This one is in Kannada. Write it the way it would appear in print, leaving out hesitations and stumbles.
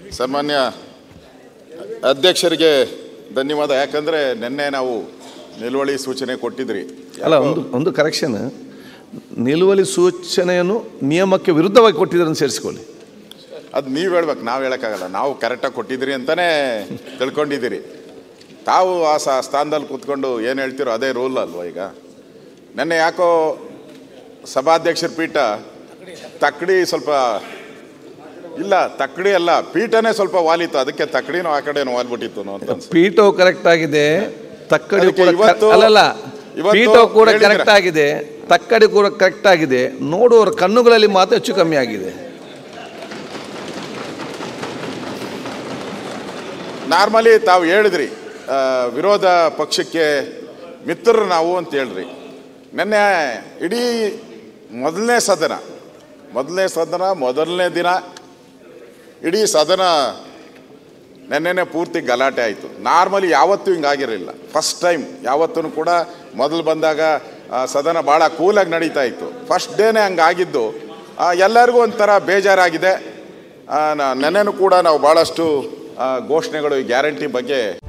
ಸನ್ಮಾನ್ಯ ಅಧ್ಯಕ್ಷರಿಗೆ ಧನ್ಯವಾದ. ಯಾಕಂದರೆ ನಿನ್ನೆ ನಾವು ನಿಲುವಳಿ ಸೂಚನೆ ಕೊಟ್ಟಿದ್ರಿ. ಅಲ್ಲ, ಒಂದು ಕರೆಕ್ಷನ್, ನಿಲುವಳಿ ಸೂಚನೆಯನ್ನು ನಿಯಮಕ್ಕೆ ವಿರುದ್ಧವಾಗಿ ಕೊಟ್ಟಿದ್ದರನ್ನು ಸೇರಿಸ್ಕೊಳ್ಳಿ. ಅದು ನೀವು ಹೇಳ್ಬೇಕು, ನಾವು ಹೇಳೋಕ್ಕಾಗಲ್ಲ. ನಾವು ಕರೆಕ್ಟಾಗಿ ಕೊಟ್ಟಿದ್ದೀರಿ ಅಂತಲೇ ತಿಳ್ಕೊಂಡಿದ್ದೀರಿ. ತಾವು ಆ ಸ್ಥಾನದಲ್ಲಿ ಕೂತ್ಕೊಂಡು ಏನು ಹೇಳ್ತೀರೋ ಅದೇ ರೂಲ್ ಅಲ್ವ. ಈಗ ನೆನ್ನೆ ಯಾಕೋ ಸಭಾಧ್ಯಕ್ಷರ ಪೀಠ ತಕ್ಕಡಿ ಸ್ವಲ್ಪ ಇಲ್ಲ, ತಕ್ಕಡಿ ಅಲ್ಲ ಪೀಠನೇ ಸ್ವಲ್ಪ ವಾಲಿತ್ತು, ಅದಕ್ಕೆ ತಕ್ಕಡಿನೂ ಆ ಕಡೆನೂ ವಾಲ್ಬಿಟ್ಟಿತ್ತು ಅಂತ. ಪೀಠವು ಕರೆಕ್ಟ್ ಆಗಿದೆ, ತಕ್ಕಡಿ ಅಲ್ಲಲ್ಲ, ಪೀಠವು ಕೂಡ ಕರೆಕ್ಟ್ ಆಗಿದೆ, ತಕ್ಕಡಿ ಕೂಡ ಕರೆಕ್ಟ್ ಆಗಿದೆ. ನೋಡುವವರ ಕಣ್ಣುಗಳಲ್ಲಿ ಮಾತ್ರ ಹೆಚ್ಚು ಕಮ್ಮಿ ಆಗಿದೆ. ನಾರ್ಮಲಿ ತಾವು ಹೇಳಿದ್ರಿ ವಿರೋಧ ಪಕ್ಷಕ್ಕೆ ಮಿತ್ರರು ನಾವು ಅಂತ ಹೇಳ್ರಿ. ನೆನ್ನೆ ಇಡೀ ಮೊದಲನೇ ಮೊದಲನೇ ದಿನ ಇಡೀ ಸದನ ನೆನ್ನೆನೇ ಪೂರ್ತಿ ಗಲಾಟೆ ಆಯಿತು. ನಾರ್ಮಲಿ ಯಾವತ್ತೂ ಹಿಂಗಾಗಿರಲಿಲ್ಲ. ಫಸ್ಟ್ ಟೈಮ್ ಯಾವತ್ತೂ ಕೂಡ ಮೊದಲು ಬಂದಾಗ ಸದನ ಭಾಳ ಕೂಲಾಗಿ ನಡೀತಾ ಇತ್ತು. ಫಸ್ಟ್ ಡೇನೇ ಹಂಗಾಗಿದ್ದು ಎಲ್ಲರಿಗೂ ಒಂಥರ ಬೇಜಾರಾಗಿದೆ. ನೆನ್ನೆನೂ ಕೂಡ ನಾವು ಭಾಳಷ್ಟು ಘೋಷಣೆಗಳು, ಗ್ಯಾರಂಟಿ ಬಗ್ಗೆ